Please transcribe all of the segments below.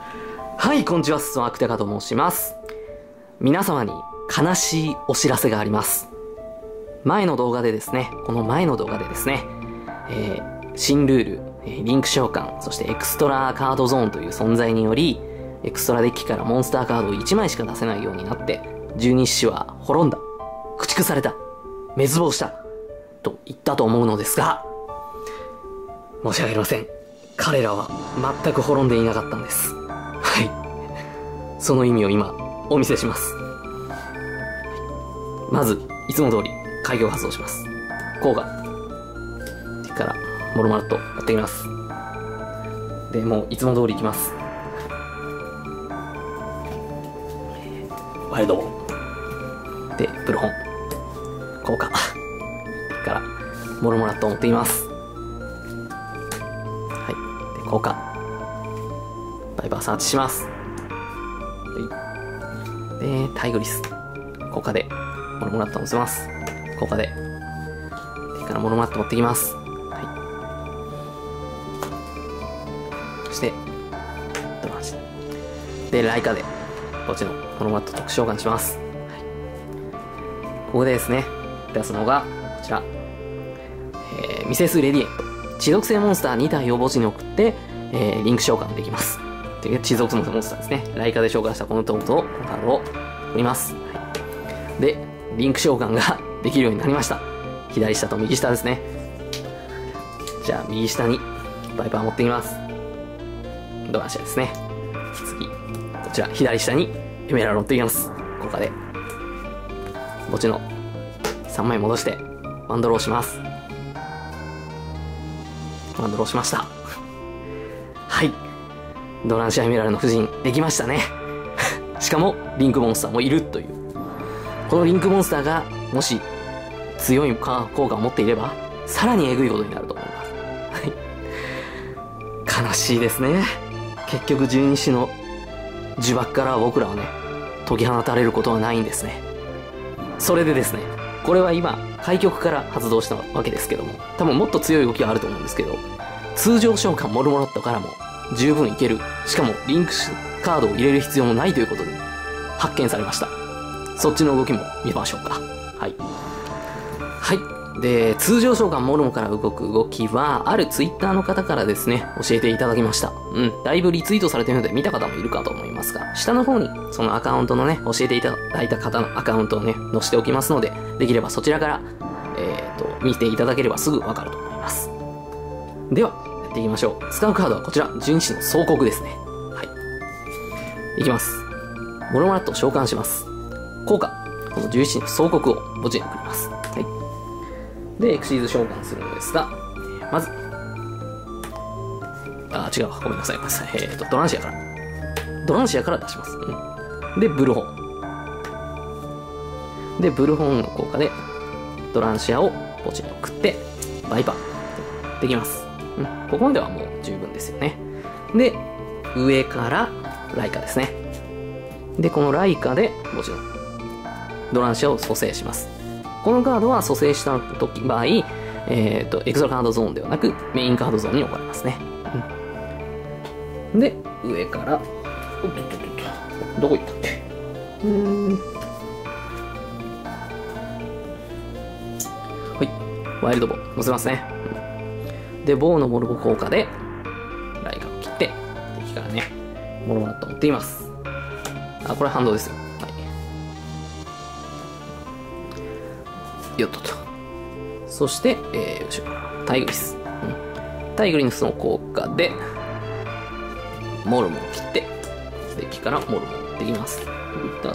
はい、こんにちは、スワークテカと申します。皆様に悲しいお知らせがあります。この前の動画でですね、新ルール、リンク召喚、そしてエクストラカードゾーンという存在により、エクストラデッキからモンスターカードを1枚しか出せないようになって、十二支は滅んだ、駆逐された、滅亡した、と言ったと思うのですが、申し訳ありません。彼らは全く滅んでいなかったんです。はい。その意味を今、お見せします。まず、いつも通り、開業発動します。効果。それから、モルマット、持ってきます。で、もう、いつも通りいきます。ワイルドボン。で、ブルホン。効果。それから、モルモラットを持ってきます。はい。で、効果。バイバーサーチします。で、タイグリス。効果で、モルモラットを乗せます。効果で。でからモルモラット持ってきます。はい。そして、ドランシ。で、ライカで、こっちのモルモラット特殊召喚します。はい。ここでですね、出すのが、こちら。ミセス・レディエント。地属性モンスター2体を墓地に送って、リンク召喚できます。地属性モンスターですね。ライカで召喚したこのトートを、カードを振ります。はい。で、リンク召喚ができるようになりました。左下と右下ですね。じゃあ、右下にバイパー持ってきます。ドランシアですね。次、こちら、左下にエメラル持ってきます。効果で、墓地の3枚戻して、ワンドローします。ワンドローしました。はい。ドランシアエメラルの布陣できましたね。しかも、リンクモンスターもいるという。このリンクモンスターが、もし、強い効果を持っていれば、さらにエグいことになると思います。はい。悲しいですね。結局、十二支の呪縛から僕らはね、解き放たれることはないんですね。それでですね、これは今、開局から発動したわけですけども、多分もっと強い動きはあると思うんですけど、通常召喚モルモロットからも十分いける。しかも、リンクカードを入れる必要もないということに発見されました。そっちの動きも見ましょうか。はい。はい。で、通常召喚モルモから動く動きは、あるツイッターの方からですね、教えていただきました。だいぶリツイートされているので見た方もいるかと思いますが、下の方にそのアカウントのね、教えていただいた方のアカウントをね、載せておきますので、できればそちらから、見ていただければすぐわかると思います。では、やっていきましょう。使うカードはこちら、十二支の総国ですね。はい。いきます。モルモラットを召喚します。効果。この十一支の総国を墓地に送ります。はい。で、エクシーズ召喚するのですが、まず、違う。ごめんなさい。ドランシアから。ドランシアから出します。で、ブルホン。で、ブルホンの効果で、ドランシアを墓地に送って、バイパー。できます。ここまではもう十分ですよね。で、上からライカですね。で、このライカで、墓地のドランシアを蘇生します。このカードは蘇生した場合、エクストラカードゾーンではなく、メインカードゾーンに置かれますね。で、上から、どこ行ったっけはい。ワイルドボー乗せますね。で、ボーのモルボ効果で、ライカを切って、敵からね、モルモラットを持っています。これ反動ですよ。はい。よっとと。そして、後ろから、タイグリス。タイグリスの効果で、モルモを切って、敵からモルモを持ってきます。あった。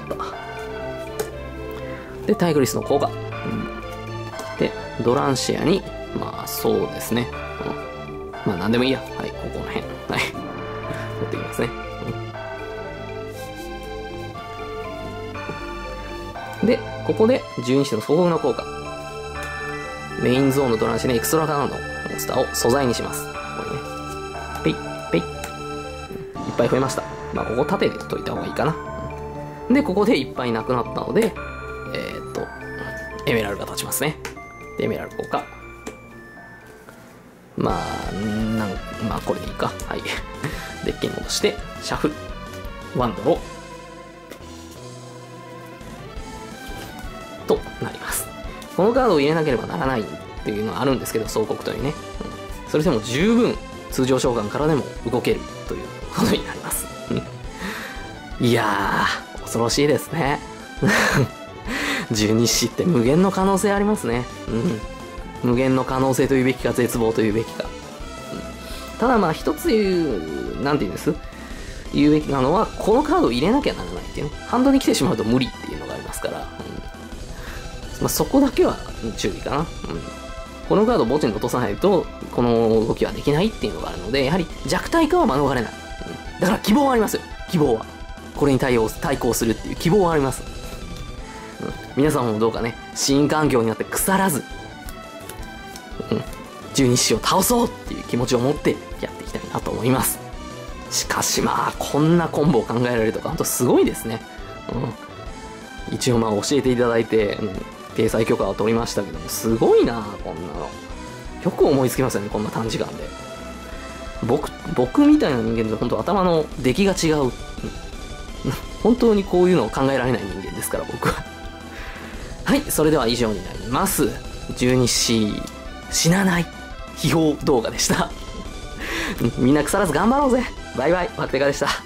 で、タイグリスの効果。で、ドランシアに、まあ、そうですね。まあ、なんでもいいや。はい、ここの辺。はい。持ってきますね。で、ここで、十二支の総合の効果。メインゾーンのドランシアにエクストラカードのモンスターを素材にします。これね。ペイ。いっぱい増えました。まあ、ここ縦で解いた方がいいかな。で、ここでいっぱいなくなったので、エメラルが立ちますね。で、エメラル効果。 まあこれでいいか。はい。デッキに戻して、シャッフル。ワンドロー。となります。このカードを入れなければならないっていうのはあるんですけど、総国というね。それでも十分、通常召喚からでも動けるということになります。いやー、恐ろしいですね。十二支って無限の可能性ありますね。無限の可能性というべきか、絶望というべきか。ただまあ一つなんて言うんです言うべきなのは、このカードを入れなきゃならないっていうね。ハンドに来てしまうと無理っていうのがありますから、まあ、そこだけは注意かな。このカードを墓地に落とさないと、この動きはできないっていうのがあるので、やはり弱体化は免れない。だから希望はありますよ。希望は。これに対抗するっていう希望はあります。皆さんもどうかね、新環境になって腐らず、十二支を倒そうっていう気持ちを持ってやっていきたいなと思います。しかしまあ、こんなコンボを考えられるとか、ほんとすごいですね。一応まあ教えていただいて、掲載許可を取りましたけども、すごいなこんなの。よく思いつきますよね、こんな短時間で。僕みたいな人間と本当頭の出来が違う。本当にこういうのを考えられない人間ですから、僕は。はい、それでは以上になります。十二支死なない秘宝動画でした。みんな腐らず頑張ろうぜ。バイバイ、わってかでした。